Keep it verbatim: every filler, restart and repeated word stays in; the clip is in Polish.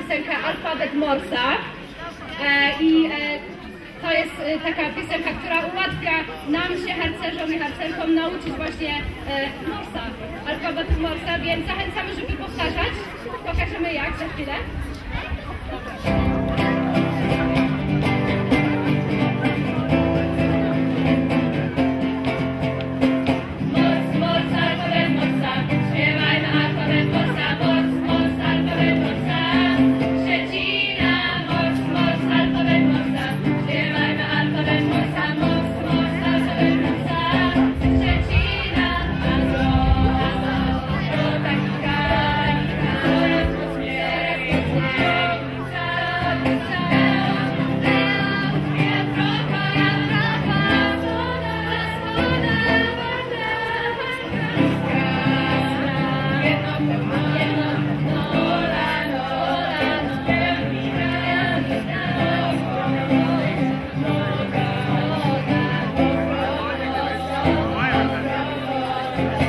piosenkę Alfabet Morsa i to jest taka piosenka, która ułatwia nam się, harcerzom i harcerkom, nauczyć właśnie Morsa, alfabetu Morsa, więc zachęcamy, żeby powtarzać. Pokażemy jak za chwilę. Yeah.